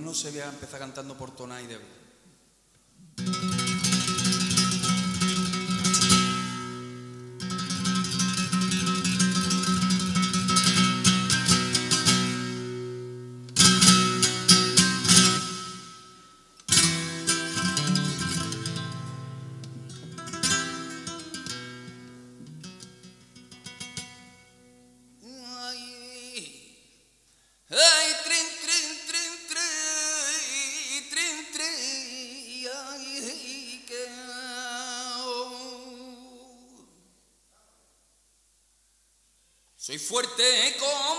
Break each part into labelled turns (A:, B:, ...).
A: menos se voy a empezar cantando por tonada y débil. Soy fuerte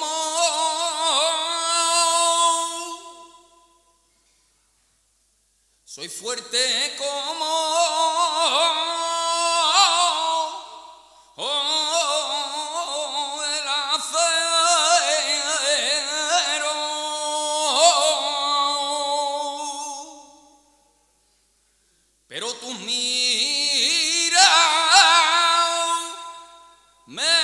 A: soy fuerte el acero, pero tú mira me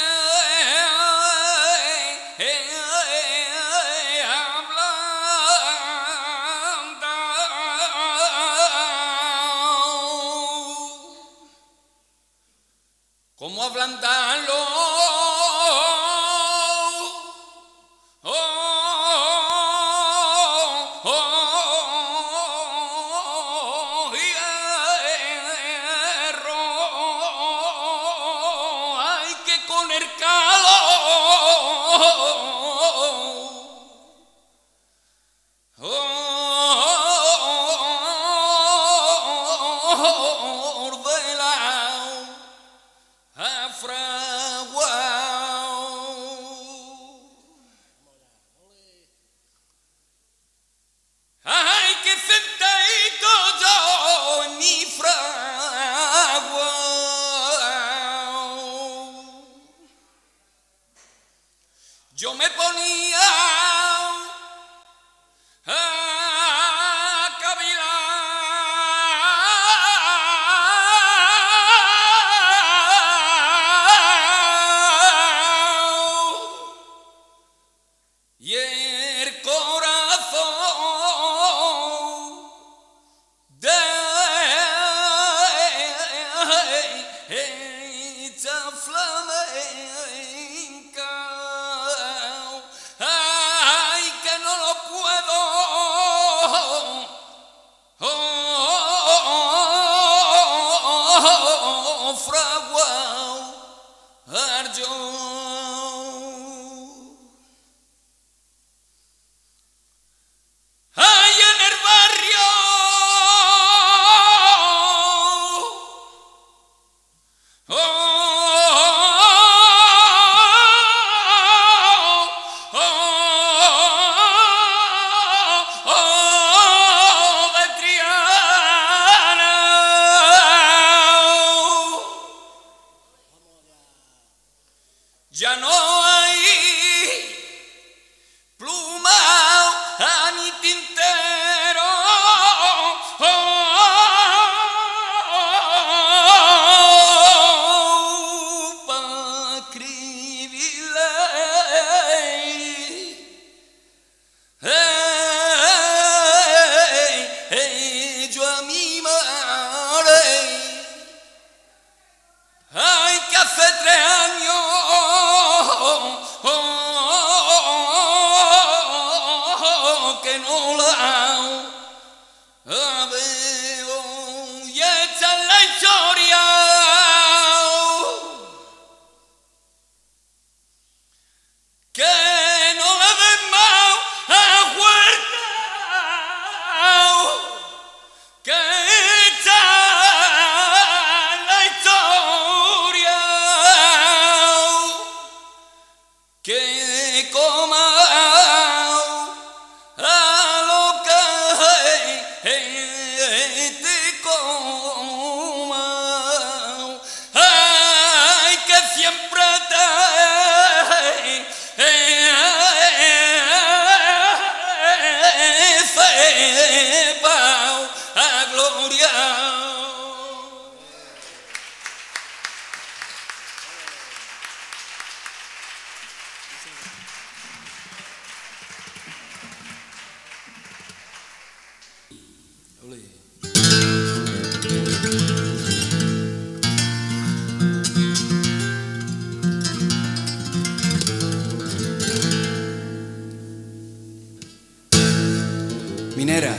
A: ¿cómo ablandarlo? Hierro, hay que con el calor de la ay, que sentadito yo en mi fragua, yo me ponía a cavilar y el corazón de esta flamenca, ay, que no lo puedo fraguar yo. Ay, en el barrio de Triana, ya no hay pluma ni tintero para escribirle yo a mi madre. Ay, que hace 3 años que no la veo, y esta es la historia que no le den más a Huerta, que esta es la historia que coma a lo que te coma, ay, que siempre te sepa a gloria. Minera.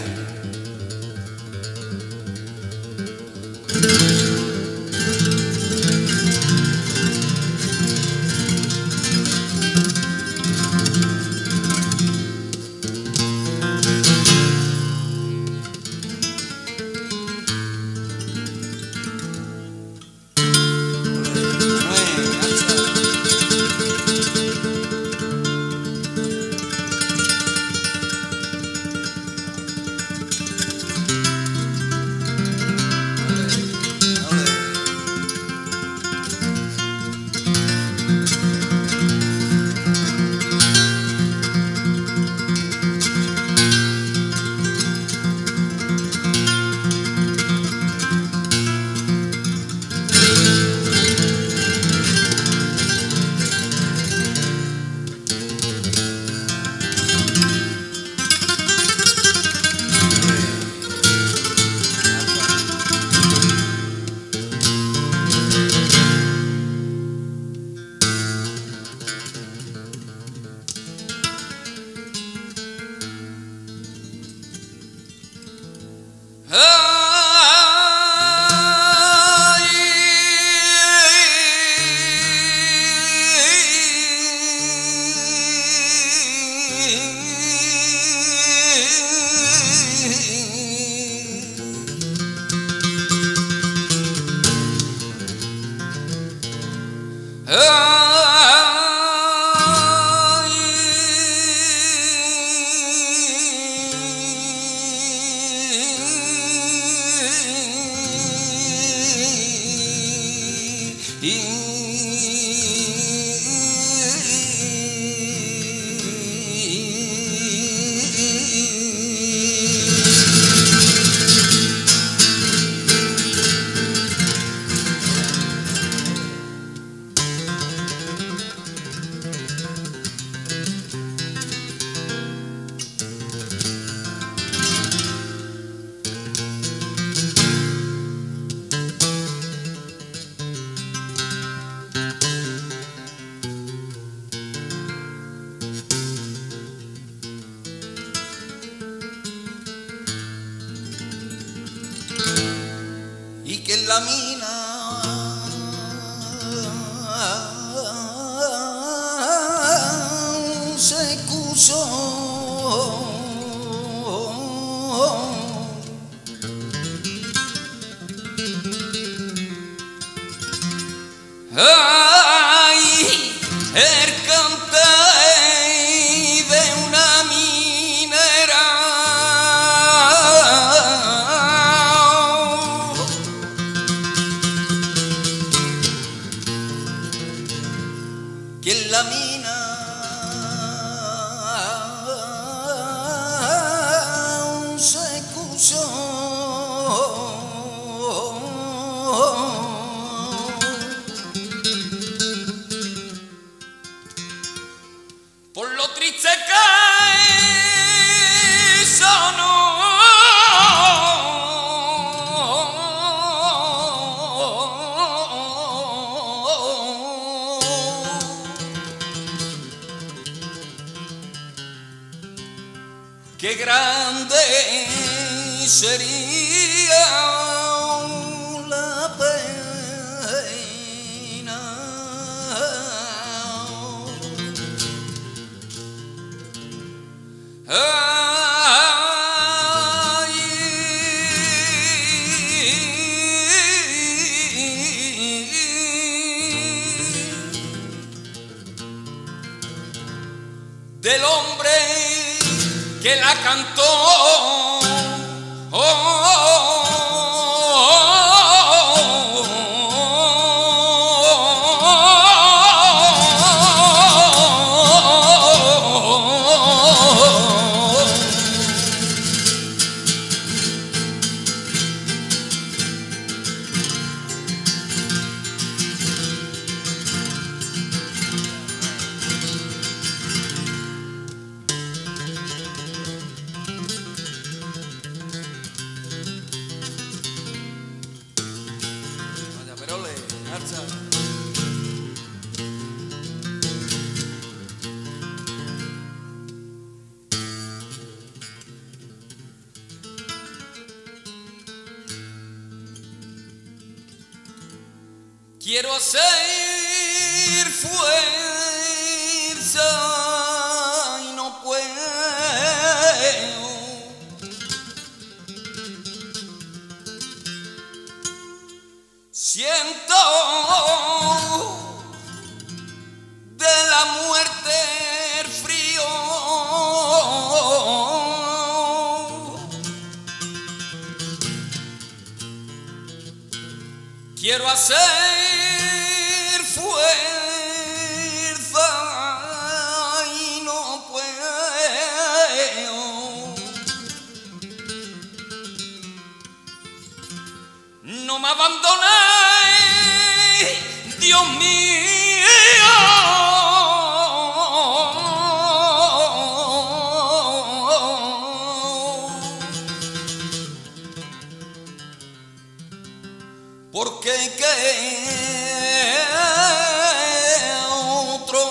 A: Que en la mina se cruzó el cante de una minera que en la mina se cruzó por lo triste que sonó qué grande sería la pena del hombre que la cantó. quiero hacer fuerza y no puedo. Siento de la muerte el frío. Quiero hacer fuerza y no puedo. No me abandones, Dios mío. Porque que otro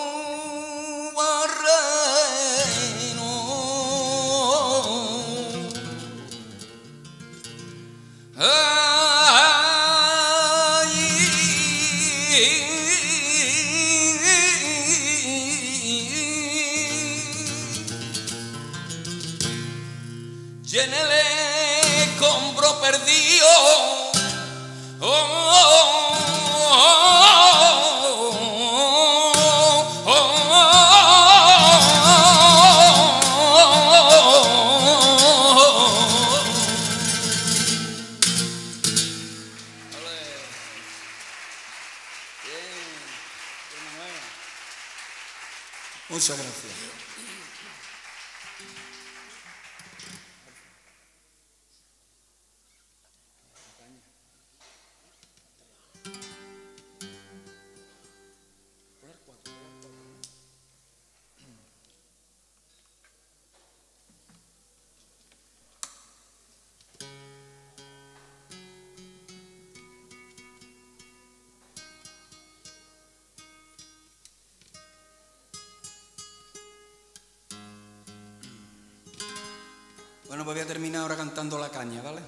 A: barreno llénele compro perdido.
B: Muchas gracias. Bueno, pues voy a terminar ahora cantando La Caña, ¿vale?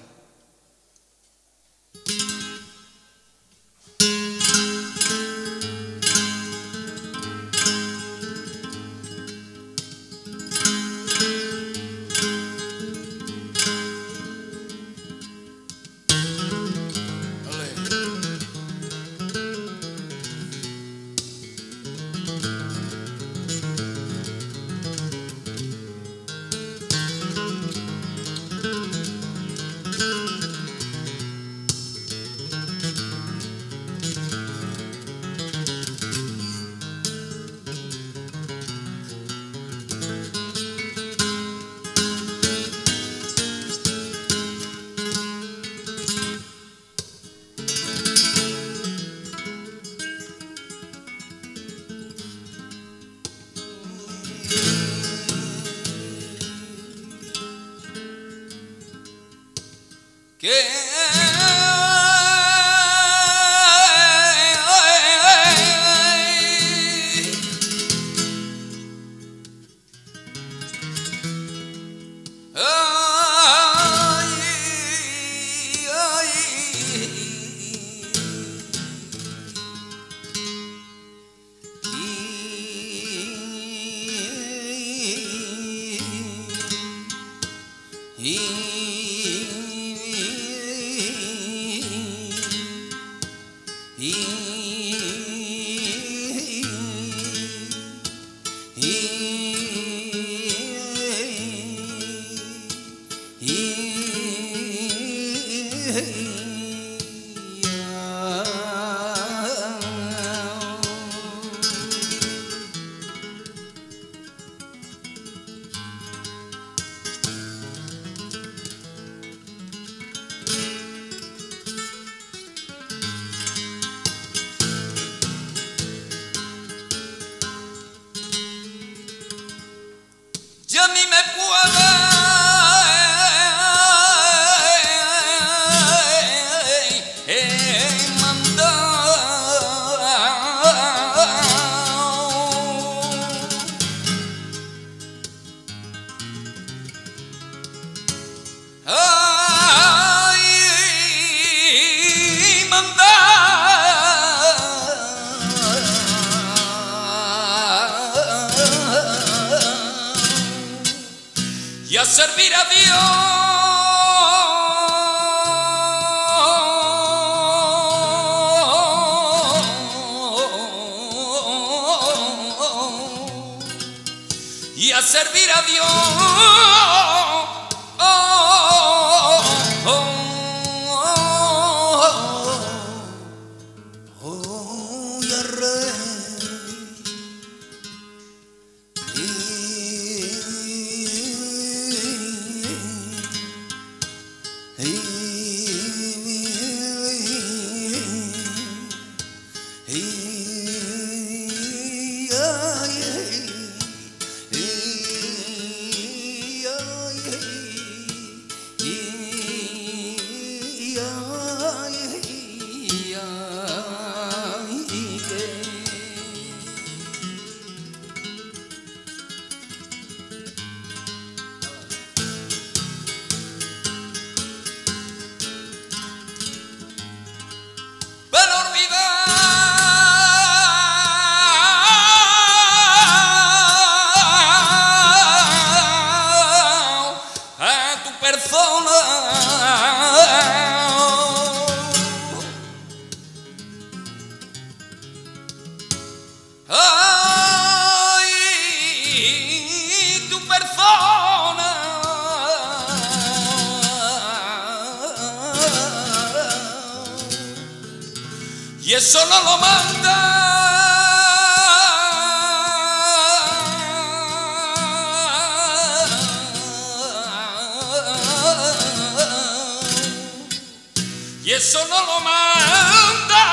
A: Ya a mí me puede mandar a servir a Dios. Y a servir a Dios.
B: Y al rey. Y eso no lo manda y eso no lo manda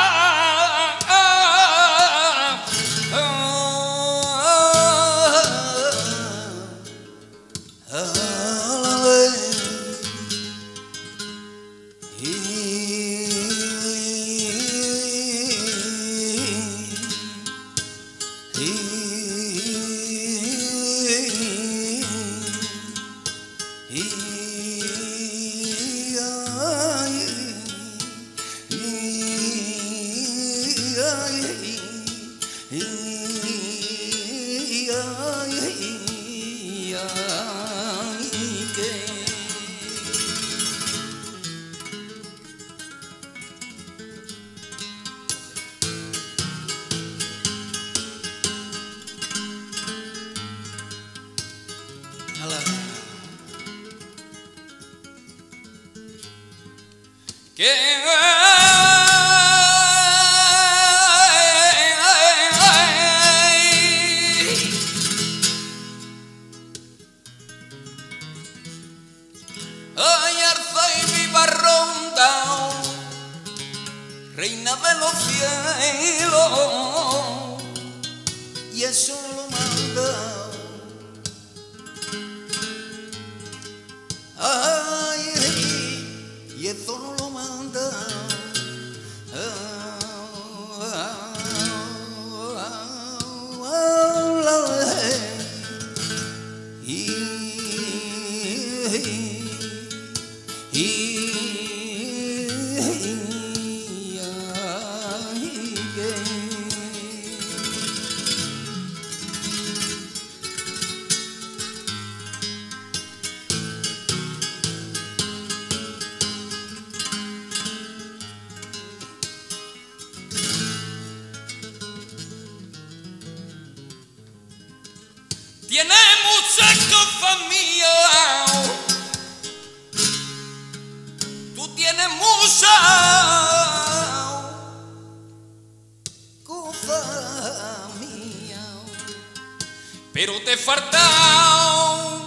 B: ay, arza y viva ronda, reina de los cielos, y eso no lo manda. Ay, y eso no lo manda. Tiene muchas cosas mías, tú tienes muchas cosas mías, pero te falta un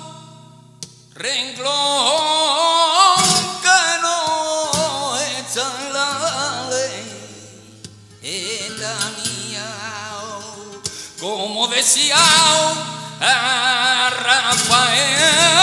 B: renglón que no está en la ley, esta mía, como decía a Rafael.